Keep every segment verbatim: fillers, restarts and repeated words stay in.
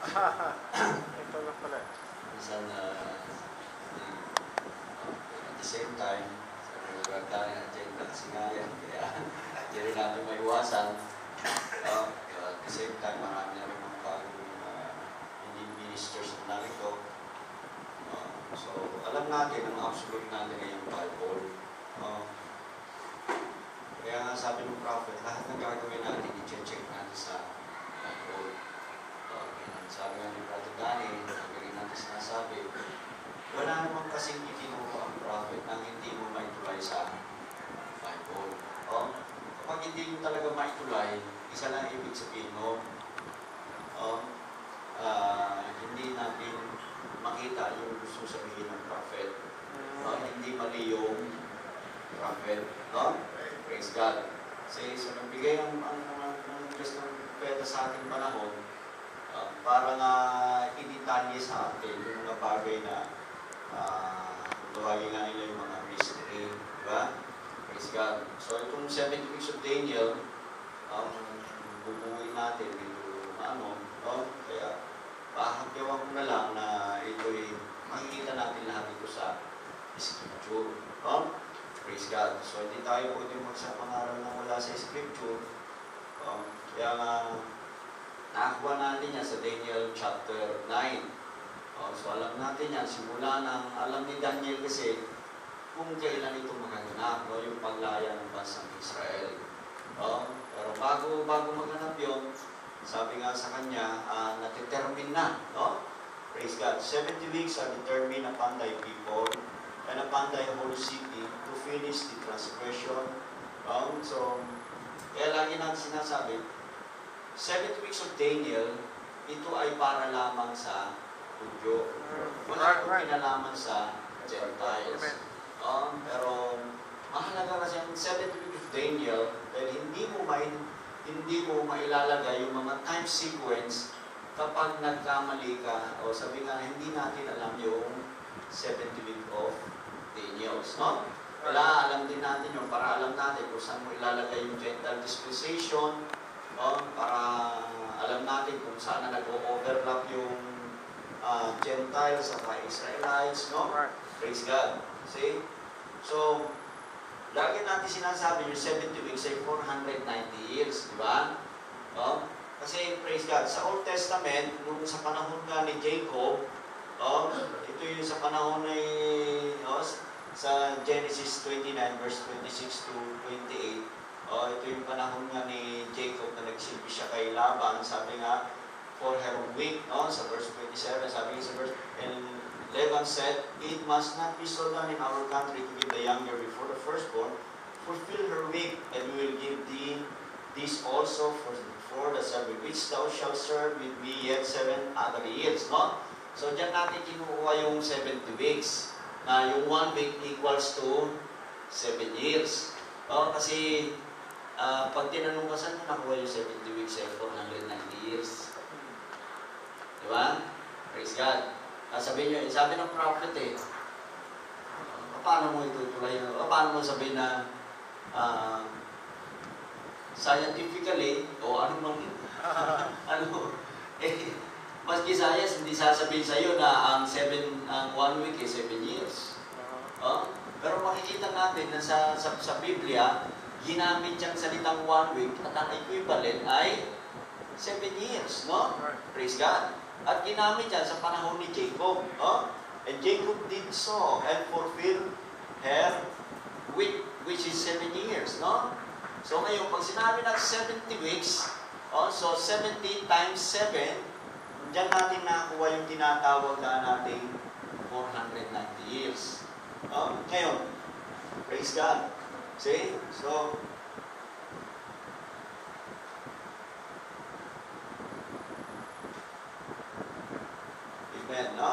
Ito na pala. Minsan, uh, at the same time, sa mga tayo ng agenda kasi nga yan, kaya hindi rin natin maiwasan. Uh, at the same time, marami na rin mga bagong uh, hindi ministers na narito. Uh, so, alam natin, ang absolute natin ay yung Bible. Uh, kaya nga sabi ng prophet, lahat ng gagawin natin, i-check natin sa Bible. Uh, sabi nga ni Brother Danny, ang galing natin sinasabi, wala namang kasing itinuro ang prophet nang hindi mo maitulay sa Bible. Oh, kapag hindi mo talaga maitulay, isa lang ibig sabihin mo, oh, uh, hindi natin makita yung gusto sabihin ng prophet. Oh, hindi mali yung prophet. No? Praise God. Kasi so, nagbigay ang, ang, ang, ang Diyos ng propeta sa ating panahon uh, para nga initalye sa atin yung mga bagay na uh, tuwagin nga nila yung mga mystery. Diba? Praise God. So itong seventy weeks of Daniel, um, bubuuin natin dito ano, no? Kaya pahagyawan ko na lang na ito'y makikita natin lahat ito sa Scripture. No? Praise God. So, hindi tayo pwede magsapangaral na wala sa Scripture. Um, kaya nga, nakakuha natin yan sa Daniel chapter nine. Um, so, alam natin yan. Simula ng alam ni Daniel kasi kung kailan ito magaganap, no? Yung paglaya ng bansang Israel. Um, pero bago, bago maganap yun, sabi nga sa kanya, uh, na-determine na. No? Praise God. seventy weeks are determined upon thy people and upon thy whole city to finish the transgression. Um, so, kaya lagi natin sinasabi, seventy weeks of Daniel, ito ay para lamang sa Hudyo. Wala itong kinalaman sa Gentiles. Um, pero, mahalaga kasi ang seventy weeks of Daniel, dahil hindi mo may, hindi mo mailalagay yung mga time sequence kapag nagkamali ka, o sabi nga, hindi natin alam yung seventy week of Daniels, no? Kailangan alam din natin yung para alam natin kung saan mo ilalagay yung Gentile dispensation, no? Para alam natin kung saan na nag-overlap yung uh, Gentiles at Israelites, no? Praise God. See? So, lagi natin sinasabi yung seventy weeks ay four hundred ninety years, di ba? No? Kasi, praise God, sa Old Testament, nung sa panahon nga ni Jacob, oh, ito yung sa panahon ni, oh, sa Genesis twenty-nine, verse twenty-six to twenty-eight, oh, ito yung panahon nga ni Jacob na nagsilbi siya kay Laban, sabi nga, for her week, no? Sa verse twenty-seven, sabi nga sa verse, and Laban said, it must not be so done in our country to give the younger before the firstborn, fulfill her week, and we will give thee this also for, for the seven which thou shalt serve with me yet seven other years, no? So, dyan natin kinukuha yung seventy weeks, na yung one week equals to seven years. No? Kasi, uh, pag tinanong ka saan mo nakuha yung seventy weeks ay four hundred ninety years. Di ba? Praise God. Uh, sabi nyo, sabi ng prophet eh, uh, paano mo itutulay? Uh, paano mo sabihin na uh, scientifically, o ano man, ano, eh, maski science, hindi sasabihin sa iyo na ang seven, ang one week is seven years. Oh? Pero makikita natin na sa, sa, sa Biblia, ginamit yung salitang one week at ang equivalent ay seven years, no? Praise God. At ginamit yan sa panahon ni Jacob, no? And Jacob did so and fulfilled her week, which is seven years, no? So ngayon, pag sinabi natin seventy weeks, oh, so seventy times seven, diyan natin nakuha yung tinatawag na nating four hundred ninety years. Oh, ngayon, praise God. See? So, amen, no?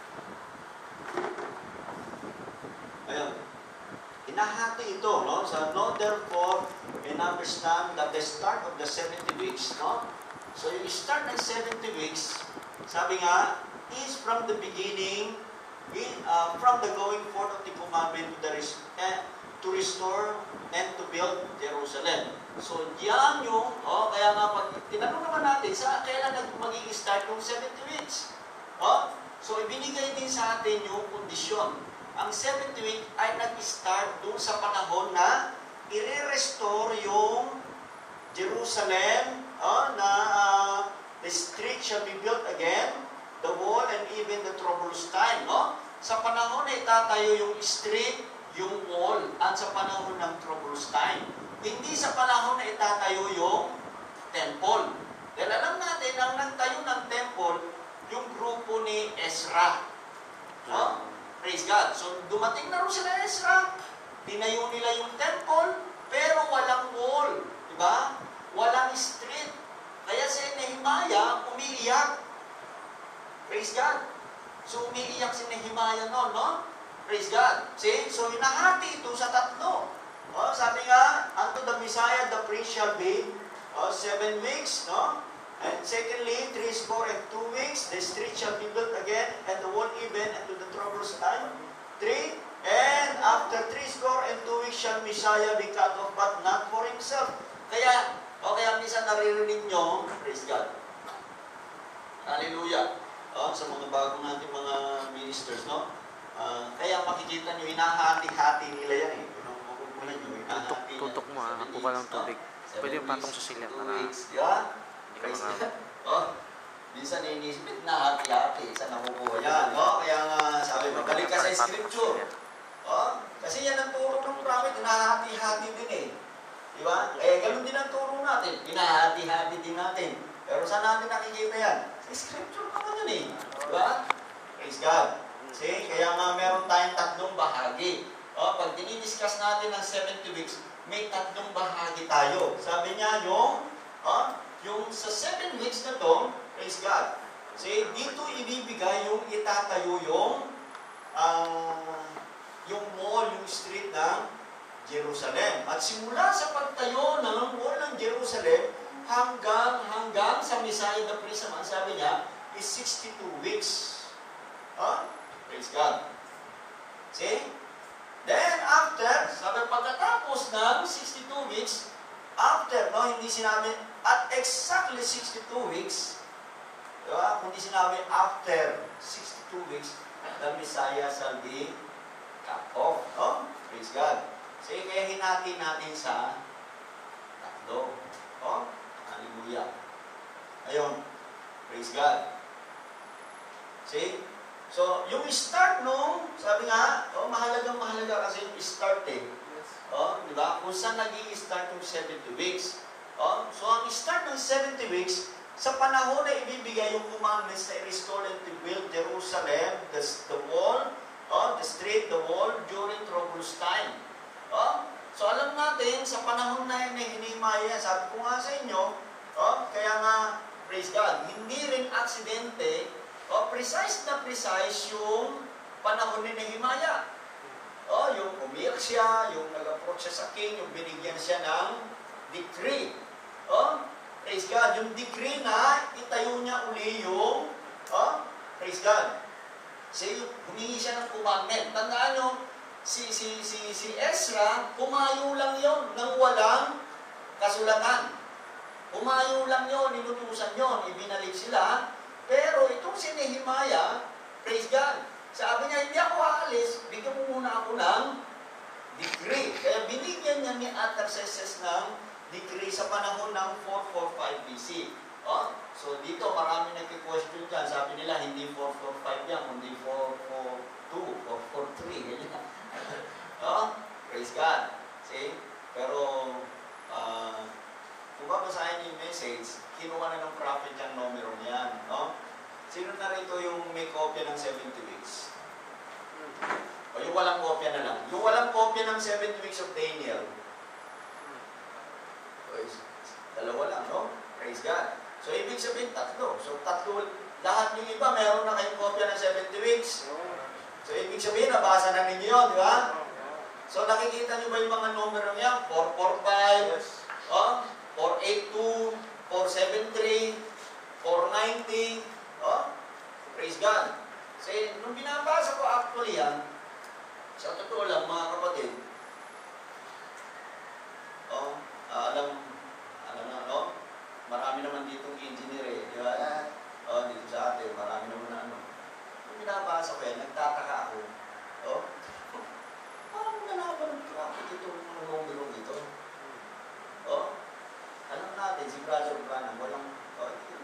Ngayon, inahati ito, no? So, know therefore and understand that the start of the seventy weeks, no? So, yung start ng seventy weeks, sabi nga, is from the beginning, in, uh, from the going forth of the commandment to the, res uh, to restore and to build Jerusalem. So, yan yung, oh, kaya nga pag tinanong naman natin, sa kailan magiging start yung seventy weeks? Oh, so, ibinigay din sa atin yung kondisyon. Ang seventy week ay nag-start doon sa panahon na i-restore yung Jerusalem, oh, na uh, the street shall be built again, the wall, and even the troublous time. No? Sa panahon na itatayo yung street, yung wall, at sa panahon ng troublous time. Hindi sa panahon na itatayo yung temple. Dahil alam natin, ang nagtayo ng temple, yung grupo ni Ezra. No? Praise God. So, dumating na rin sila Ezra. Tinayo nila yung temple, pero walang wall. Diba? Walang street. Kaya si Nehemiah, umiiyak. Praise God. So, umiiyak si Nehemiah noon, no? Praise God. See? So, hinahati ito sa tatlo. Oh, sabi nga, unto the Messiah, the prince shall be oh, seven weeks, no? And secondly, three score and two weeks, the street shall be built again, and the wall even, and to the troublous time. Three, and after three score and two weeks shall Messiah be cut off, but not for himself. Kaya, o kaya minsan naririnig nyo, praise God. Hallelujah. O, sa mga bagong natin mga ministers, no? Uh, kaya makikita nyo, hinahati-hati nila yan eh. Yung makukulan nyo, hinahati. Tutok mo, ako pa lang tubig. Pwede yung patong sa silya para di ba? Praise God. Oh, minsan inisip, hinahati-hati, sa nakukuha yan. No? Kaya nga, sabi, magaling ka sa scripture. Oh, kasi yan ang turo ng prophet, hinahati-hati din eh. Di ba? Eh, ganun din ang turo natin. Hinahati-hati din natin. Pero saan natin nakikita yan? Sa scripture naman yun eh. Di ba? Praise God. See? Kaya nga meron tayong tatlong bahagi. O, pag dinidiscuss natin ang seventy weeks, may tatlong bahagi tayo. Sabi niya, yung, o, yung sa seven weeks na to, praise God. See? Dito ibibigay yung itatayo yung, uh, yung mall, yung street ng Jerusalem. At simula sa pagtayo ng wall ng Jerusalem, hanggang, hanggang sa Messiah the priest, ang sabi niya, is sixty-two weeks. Huh? Praise God. See? Then, after, sabi, pagkatapos ng sixty-two weeks, after, no, hindi sinabi, at exactly sixty-two weeks, diba? Kundi sinabi, after sixty-two weeks, the Messiah shall be cut off. No? Praise God. Sige, kaya hinati natin sa tatlo. Oh, hallelujah. Ayun. Praise God. See? So, yung start nung, sabi nga, oh, mahalagang mahalaga kasi yung start eh. Oh, di ba? Kung saan nag-i-start yung seventy weeks. Oh, so, ang start ng seventy weeks, sa panahon na ibibigay yung commandments na i-restore and to build Jerusalem, the, the wall, oh, the street, the wall, during troublous time. Oh, so alam natin, sa panahon na yun na Nehemiah, sabi ko nga sa inyo, oh, kaya nga, praise God, hindi rin aksidente, oh, precise na precise yung panahon ni Nehemiah. Oh, yung umiyak siya, yung nag-approach siya sa king, yung binigyan siya ng decree. Oh, praise God, yung decree na itayo niya uli yung, oh, praise God. So, humingi siya ng commandment. Tandaan nyo, Si, si, si, si Ezra, pumayo lang yon nang walang kasulatan. Pumayo lang yon, ninutusan yon, ibinalik sila. Pero itong si Nehemiah, praise God, sabi niya, hindi ako aalis, bigyan mo muna ako ng decree. Kaya binigyan niya ni Artaxerxes ng decree sa panahon ng four forty-five B C. Oh? So dito, marami nagki-question dyan. Sabi nila, hindi four forty-five yan, kundi four forty-two, four forty-three, ganyan. Oh, praise God. See? Pero, uh, kung babasahin yung message, kinuha na ng prophet yung numero niyan. No? Sino na rito yung may kopya ng seventy weeks? O yung walang kopya na lang. Yung walang kopya ng seventy weeks of Daniel. Praise, dalawa lang, no? Praise God. So, ibig sabihin, tatlo. So, tatlo, lahat yung iba, meron na kayong kopya ng seventy weeks. So, ibig sabihin, nabasa na ninyo yun, di ba? So, nakikita nyo ba yung mga numero niya? four forty-five, yes. Oh, four eighty-two, four seventy-three, four ninety, oh, praise God. So, nung binabasa ko actually yan, sa totoo lang, mga kapatid,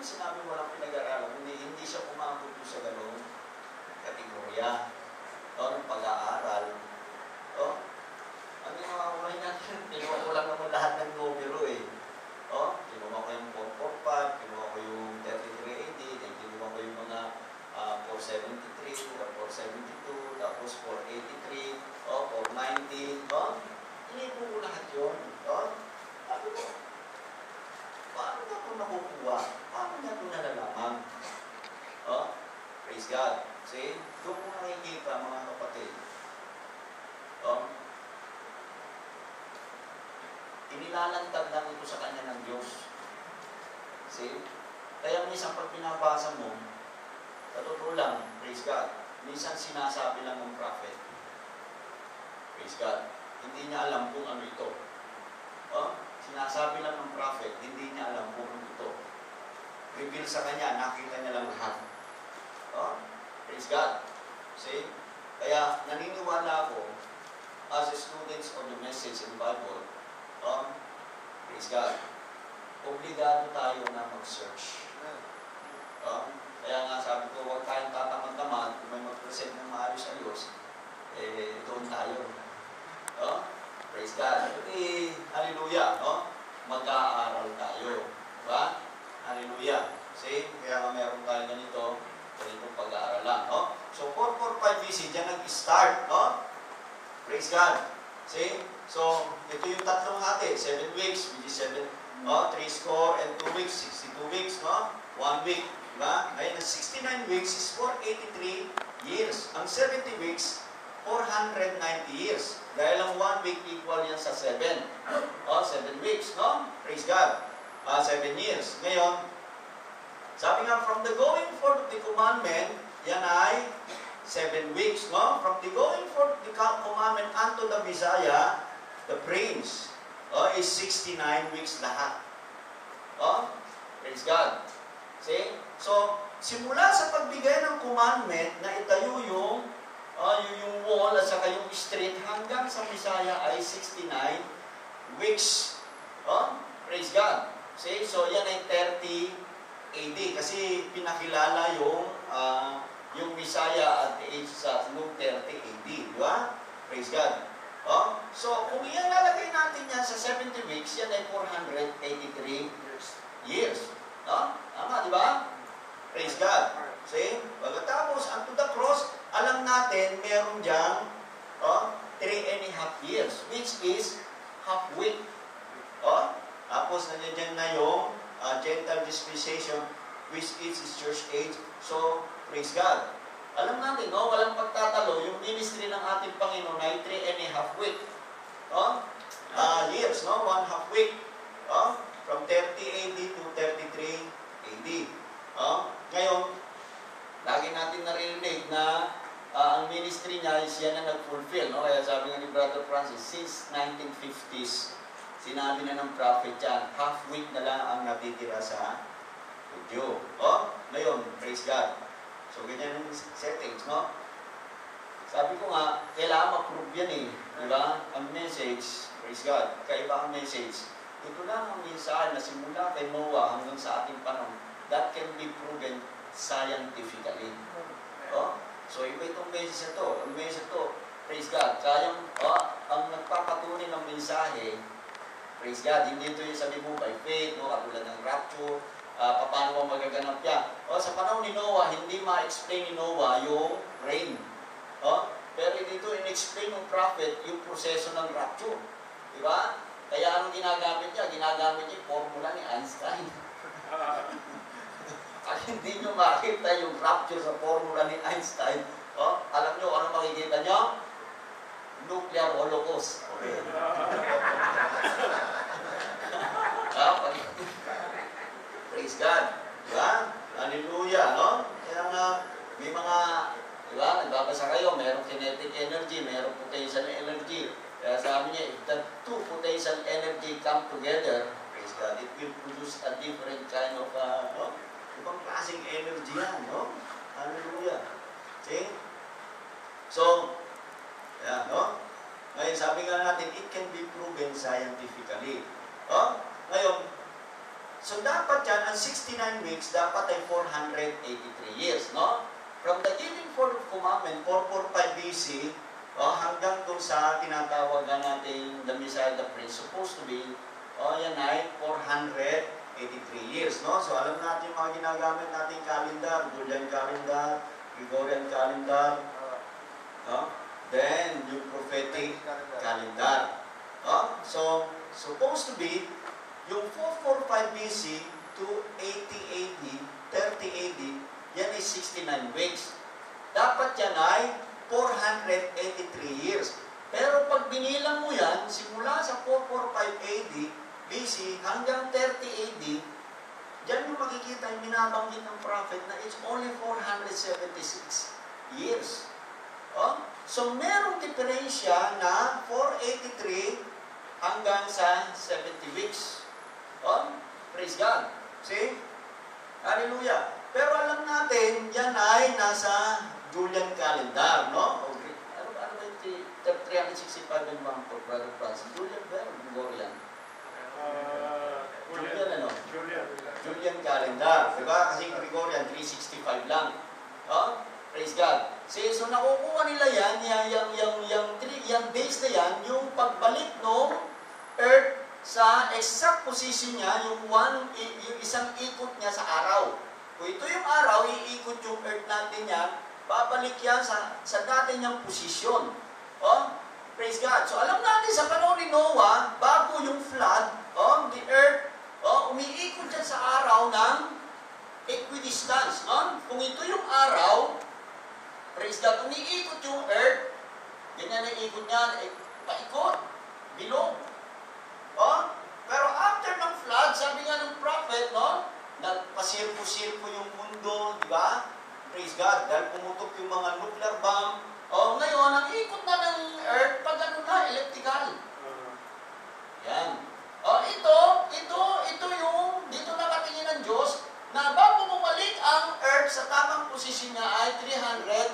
sinabi walang pinag-aaralan, hindi, hindi siya umabot sa ganong kategorya. O, ng pag-aaral. O, ang ginawa ko niya, kinuha ko lang naman lahat ng numero eh. O, kinuha ko yung four forty-five, kinuha ko yung thirty-three eighty, then kinuha ko yung mga uh, four seventy-three, four seventy-two, tapos four eighty-three, o, four ninety, o, inipo ko lahat yun. O, sabi ko, paano niya ito nakukuha? Paano niya ito nalalaman? O, praise God. See, doon mo nakikita mga kapatid. O, inilalantad lang ito sa kanya ng Diyos. See? Kaya minsan pag pinabasa mo, sa totoo lang, praise God, minsan sinasabi lang ng prophet. Praise God. Hindi niya alam kung ano ito. Oh, sinasabi lang ng prophet, hindi niya alam kung ano ito. Reveal sa kanya, nakita niya lang lahat. Oh, praise God. See? Kaya naniniwala ako, as a students of the message in the Bible, oh, praise God, obligado tayo na mag-search. Oh, kaya nga sabi ko, huwag tayong tatamad-tamad, kung may mag-present ng maayos-ayos, eh, doon tayo. Oh, praise God. Eh, hallelujah. Oh, mag-aaral tayo. Diba? Hallelujah. See? Kaya nga meron tayo ganito, ganitong pag-aaralan. Oh? So, four forty-five B C, dyan nag-start. Oh? Praise God. See? So, ito yung tatlong hati. Seven weeks, which is seven, oh, three score and two weeks, sixty-two weeks, no? One week. Diba? Ngayon, ang sixty-nine weeks is four eighty-three years. Ang seventy weeks, four hundred ninety years. Dahil ang one week equal yan sa seven. Oh, seven weeks, no? Praise God. Uh, seven years. Ngayon, sabi nga, from the going forth of the commandment, yan ay seven weeks, no? From the going forth of the commandment unto the Messiah, the Prince, oh, is sixty-nine weeks lahat. Oh, praise God. See? So, simula sa pagbigay ng commandment na itayo yung Uh, yung, yung wall at saka yung street hanggang sa Messiah ay sixty-nine weeks. Oh, praise God. See? So, yan ay thirty A D kasi pinakilala yung uh, yung Messiah at the age sa noong thirty A D. Di ba? Praise God. Oh, so, kung iyan nalagay natin yan sa seventy weeks, yan ay four hundred eighty-three years. No? Tama, di ba? Praise God. See? Pagkatapos, unto the cross, alam natin, meron dyan, oh, three and a half years, which is half week. Oh, tapos, nandiyan na yung uh, Gentile dispensation, which is his church age. So, praise God. Alam natin, no, walang pagtatalo, yung ministry ng ating Panginoon ay three and a half week. Oh, uh, years, no? One half week. Oh, from thirty A D to thirty-three A D. Oh, ngayon, lagi natin narinig na uh, ang ministry niya is yan na nag-fulfill. No? Kaya sabi nga ni Brother Francis, since nineteen fifties, sinabi na ng prophet yan, half week na lang ang natitira sa Hudyo. Oh, ngayon, praise God. So, ganyan yung settings, no? Sabi ko nga, kailangan ma-prove yan eh. Diba? Ang message, praise God, kaiba ang message. Ito lang ang mensahe na simula kay Noah hanggang sa ating panahon, that can be proven scientifically. Oh? So, iba itong message ito. Ang message ito, praise God. Kayang, oh, ang nagpapatunay ng mensahe, praise God, hindi ito yung sabi mo by faith, no, katulad ng rapture, uh, paano mo magaganap yan. Oh, sa panahon ni Noah, hindi ma-explain ni Noah yung rain. Oh? Pero dito, in-explain ng prophet yung proseso ng rapture. Diba? Kaya anong ginagamit niya? Ginagamit niya yung formula ni Einstein. At hindi nyo makita yung rapture sa formula ni Einstein, oh, alam nyo, ano makikita nyo? Nuclear holocaust. Okay. Ah, praise God. Diba? Hallelujah, no? Kaya nga, may mga, diba, nagbabasa kayo, mayroong kinetic energy, mayroong potential energy. Kaya sabi niya, if the two potential energy come together, praise God, it will produce a different kind of, uh, no? Ibang klaseng energy yan, no? Hallelujah. See? So, yan, no? Ngayon, sabi nga natin, it can be proven scientifically. Oh? Ngayon, So dapat yan, ang sixty-nine weeks, dapat ay four hundred eighty-three years, no? From the giving forth of commandment, four forty-five B C, oh, hanggang doon sa tinatawag na natin the Messiah, the Prince, supposed to be, oh, yan ay four hundred eighty-three years, no? So alam natin yung mga ginagamit natin calendar, Julian calendar, Gregorian calendar, no? Then, yung prophetic calendar. No? So, supposed to be, yung four forty-five B C to eighty A D, thirty A D, yan ay sixty-nine weeks. Dapat yan ay four hundred eighty-three years. Pero pag binilang mo yan, simula sa four forty-five A D, B C, hanggang thirty A D, dyan yung makikita yung binabanggit ng prophet na it's only four hundred seventy-six years. Oh? So, merong diferensya na four eighty-three hanggang sa seventy weeks. Oh? Praise God. See? Hallelujah. Pero alam natin, yan ay nasa Julian calendar, no? Okay. Ano, ano ba yung three sixty-five and one for Brother Francis? Julian ba? Gregorian? Uh, Julian ano? Julian. Julian calendar. Diba? Kasi Gregorian, three sixty-five lang. Oh? Praise God. See, so nakukuha nila yan, yung, yung, yung, yung, yung days na yan, yung pagbalik ng Earth sa exact position niya, yung, one, yung isang ikot niya sa araw. Kung ito yung araw, iikot yung Earth natin yan, babalik yan sa, sa dati niyang posisyon. Oh? Praise God. So alam natin sa panahon ni Noah, bago yung flood, oh, the Earth, oh, umiikot yan sa araw ng equidistance. No? Kung ito yung araw, praise God, umiikot yung Earth, ganyan ang ikot niya, eh, paikot, bilog. Oh? Pero after ng flood, sabi nga ng prophet, no? Nagpasirpo-sirpo yung mundo, di ba? Praise God, dahil pumutok yung mga nuclear bomb. Oh, ngayon, ang ikot na ng Earth, pag ano na, electrical. Yan. Oh, ito, ito, ito yung, dito nakatingin ng Diyos, na bago bumalik ang Earth sa tamang posisyon niya ay three hundred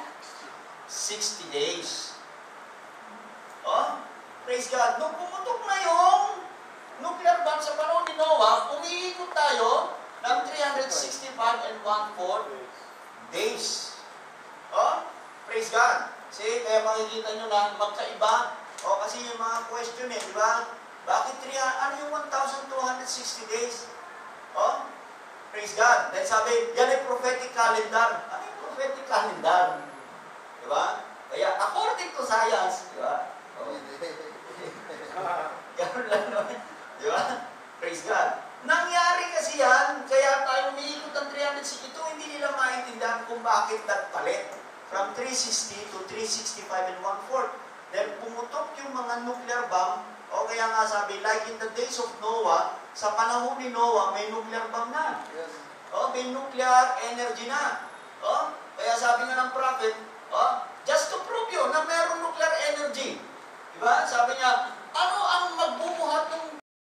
sixty days. Oh, praise God. Nung pumutok na yung nuclear bomb sa panahon ni Noah, umiikot tayo ng three hundred sixty-five and one-fourth days. Oh, praise God. See, kaya makikita nyo na magkaiba. O, kasi yung mga question eh, di ba? Bakit three, ano yung one thousand two hundred sixty days? Oh, praise God. Dahil sabi, yan ay prophetic calendar. Ano yung prophetic calendar? Di ba? Kaya, according to science, di ba? Oh. Ganun lang naman. Di ba? Praise God. Nangyari kasi yan, kaya tayo umiikot ng three hundred sixty. Ito hindi nila maintindihan kung bakit nagpalit from three sixty to three sixty-five and one-fourth. Dahil pumutok yung mga nuclear bomb, o kaya nga sabi, like in the days of Noah, sa panahon ni Noah, may nuclear bomb na. Yes. O, may nuclear energy na. O, kaya sabi nga ng prophet, o, just to prove yun na mayroong nuclear energy. Diba? Sabi niya, ano ang magbubuhat ng